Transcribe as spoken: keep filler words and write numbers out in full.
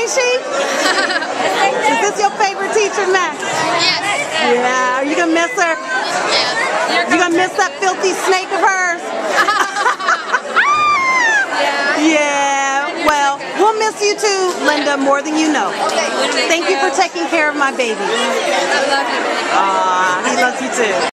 she? Is this your favorite teacher, Max? Yes. Yeah. Are you gonna miss her? Yeah. You gonna miss that filthy snake of hers? Yeah. Yeah. Well, we'll miss you too, Linda, more than you know. Okay. Thank you for taking care of my baby. I love you, baby. Aw, he loves you too.